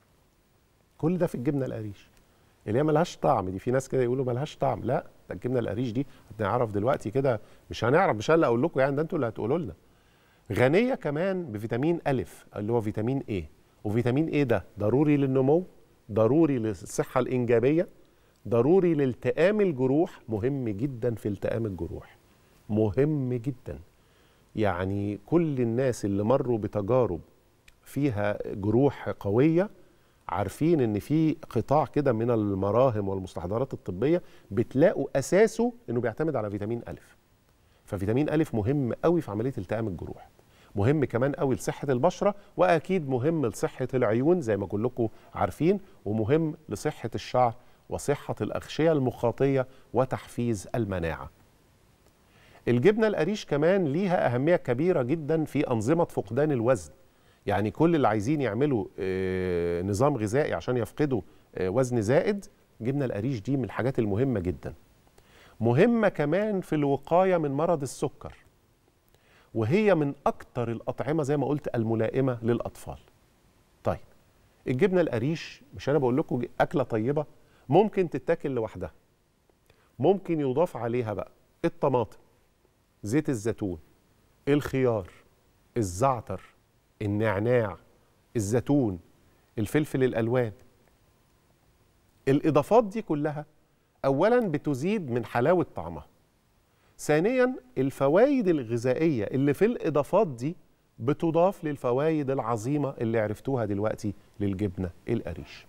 كل ده في الجبنه القريش اللي هي ملهاش طعم. دي في ناس كده يقولوا ملهاش طعم، لا ده الجبنه القريش دي هنعرف دلوقتي كده، مش هنعرف، مش انا اللي اقول لكم يعني، ده انتوا اللي هتقولوا لنا. غنيه كمان بفيتامين ألف اللي هو فيتامين ايه، وفيتامين ايه ده ضروري للنمو، ضروري للصحه الانجابيه، ضروري لالتئام الجروح، مهم جدا في التئام الجروح، مهم جدا. يعني كل الناس اللي مروا بتجارب فيها جروح قويه عارفين ان في قطاع كده من المراهم والمستحضرات الطبيه بتلاقوا اساسه انه بيعتمد على فيتامين ألف. ففيتامين ألف مهم قوي في عمليه التئام الجروح، مهم كمان قوي لصحه البشره، واكيد مهم لصحه العيون زي ما كلكم عارفين، ومهم لصحه الشعر وصحه الاغشيه المخاطيه وتحفيز المناعه. الجبنه القريش كمان ليها اهميه كبيره جدا في انظمه فقدان الوزن. يعني كل اللي عايزين يعملوا نظام غذائي عشان يفقدوا وزن زائد، جبنة القريش دي من الحاجات المهمة جدا. مهمة كمان في الوقاية من مرض السكر، وهي من أكتر الأطعمة زي ما قلت الملائمة للأطفال. طيب الجبنة القريش مش أنا بقول لكم أكلة طيبة، ممكن تتاكل لوحدها، ممكن يضاف عليها بقى الطماطم، زيت الزيتون، الخيار، الزعتر، النعناع، الزيتون، الفلفل الألوان. الإضافات دي كلها أولاً بتزيد من حلاوة طعمها، ثانياً الفوائد الغذائية اللي في الإضافات دي بتضاف للفوائد العظيمة اللي عرفتوها دلوقتي للجبنة القريش.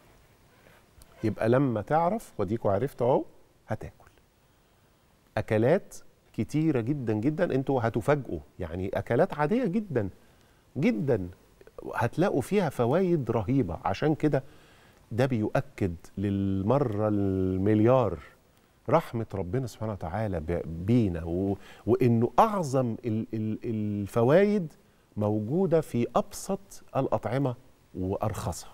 يبقى لما تعرف وديكوا عرفتوا اهو هتاكل أكلات كتيرة جدا جدا، انتوا هتفاجئوا، يعني أكلات عادية جدا جدا هتلاقوا فيها فوائد رهيبة. عشان كده ده بيؤكد للمرة المليار رحمة ربنا سبحانه وتعالى بينا، و... وإنه أعظم ال... ال... الفوائد موجودة في أبسط الأطعمة وأرخصها.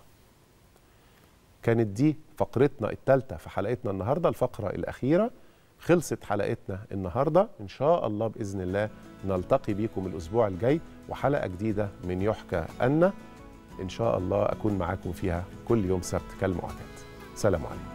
كانت دي فقرتنا الثالثة في حلقتنا النهاردة، الفقرة الأخيرة. خلصت حلقتنا النهاردة، إن شاء الله بإذن الله نلتقي بكم الأسبوع الجاي وحلقة جديدة من يحكى أن إن شاء الله أكون معاكم فيها كل يوم سبت كالمعتاد. سلام عليكم.